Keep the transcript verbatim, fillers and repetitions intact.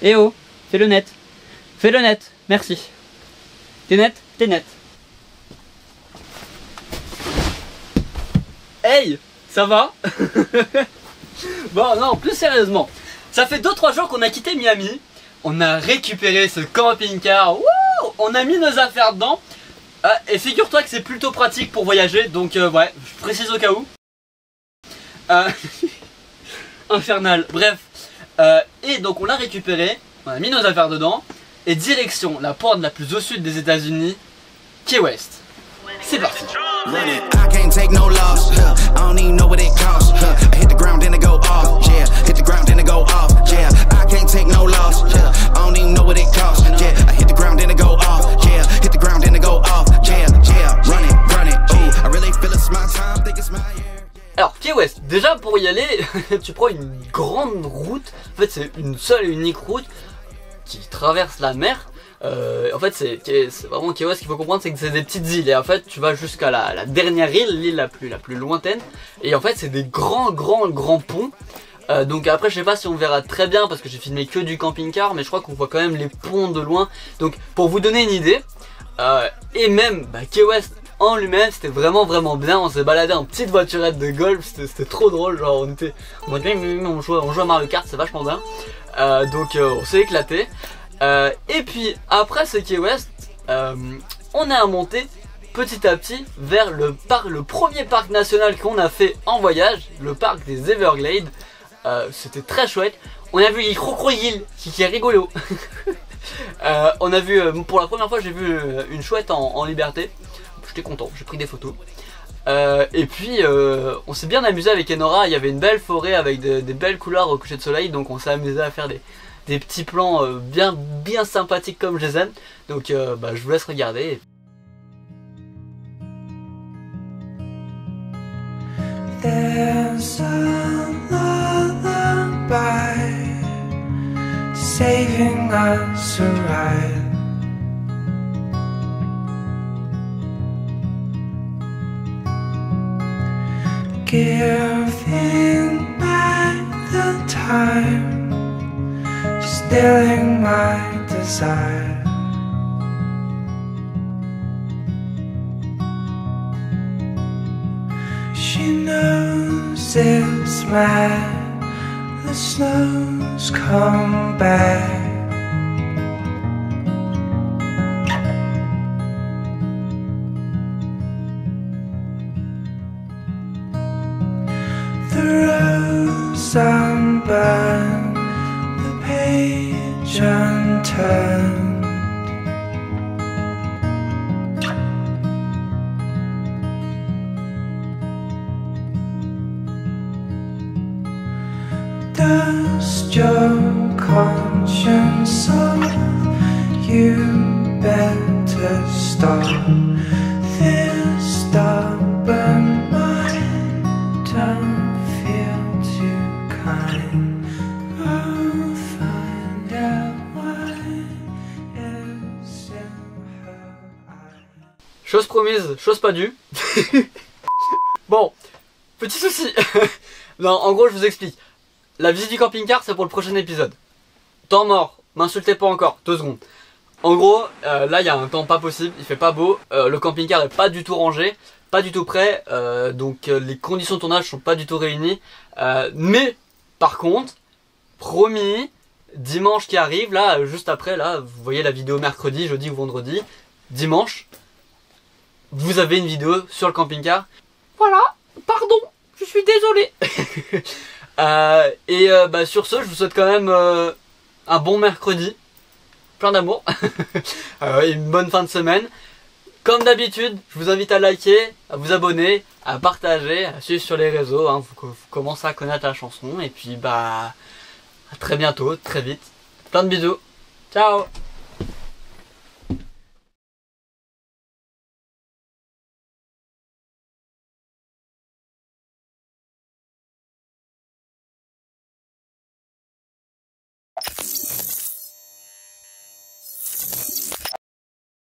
Eh oh, fais-le net. Fais-le net, merci. T'es net? T'es net. Hey, ça va? Bon, non, plus sérieusement. Ça fait deux trois jours qu'on a quitté Miami. On a récupéré ce camping-car. Wouh, on a mis nos affaires dedans. Euh, et figure-toi que c'est plutôt pratique pour voyager. Donc, euh, ouais, je précise au cas où. Euh... Infernal. Bref. Euh, et donc, on l'a récupéré. On a mis nos affaires dedans. Et direction la porte la plus au sud des États-Unis, Key West. C'est parti. Alors, Key West, déjà pour y aller, tu prends une grande route. En fait, c'est une seule et unique route qui traverse la mer. Euh, en fait, c'est vraiment Key West, ce qu'il faut comprendre, c'est que c'est des petites îles. Et en fait, tu vas jusqu'à la, la dernière île, l'île la plus, la plus lointaine. Et en fait, c'est des grands, grands, grands ponts. Euh, donc après, je sais pas si on verra très bien parce que j'ai filmé que du camping-car, mais je crois qu'on voit quand même les ponts de loin. Donc, pour vous donner une idée, euh, et même bah, Key West en lui-même, c'était vraiment vraiment bien. On s'est baladé en petite voiturette de golf, c'était trop drôle. Genre, on était, on, on, jouait, on jouait à Mario Kart, c'est vachement bien. Euh, donc, euh, on s'est éclaté. Euh, et puis après ce Key West, euh, on a monté petit à petit vers le parc, le premier parc national qu'on a fait en voyage, le parc des Everglades. Euh, C'était très chouette. On a vu les crocodiles, qui, qui est rigolo. euh, on a vu, pour la première fois, j'ai vu une chouette en, en liberté. J'étais content, j'ai pris des photos. Euh, et puis euh, on s'est bien amusé avec Enora. Il y avait une belle forêt avec de, des belles couleurs au coucher de soleil, donc on s'est amusé à faire des, des petits plans euh, bien bien sympathiques comme je les aime. Donc euh, bah, je vous laisse regarder. There's a lullaby saving us a ride. Giving back the time, stilling my desire. She knows it's mad, the snow's come back. The rose unburned, the page unturned. Dust your conscience off, you better stop this stubborn mind. Don't feel too kind. I'll find out why it's in her eyes. Chose promise, chose pas due. Bon, petit souci. Non, en gros, je vous explique. La visite du camping-car, c'est pour le prochain épisode. Temps mort, m'insultez pas encore, deux secondes. En gros, euh, là il y a un temps pas possible, il fait pas beau, euh, le camping-car est pas du tout rangé, pas du tout prêt, euh, donc euh, les conditions de tournage sont pas du tout réunies. Euh, mais par contre, promis, dimanche qui arrive, là juste après, là vous voyez la vidéo mercredi, jeudi ou vendredi, dimanche, vous avez une vidéo sur le camping-car. Voilà, pardon, je suis désolé. Euh, et euh, bah, sur ce, je vous souhaite quand même euh, un bon mercredi, plein d'amour, euh, et une bonne fin de semaine. Comme d'habitude, je vous invite à liker, à vous abonner, à partager, à suivre sur les réseaux. Hein, vous, vous commencez à connaître la chanson. Et puis bah, à très bientôt, très vite. Plein de bisous. Ciao.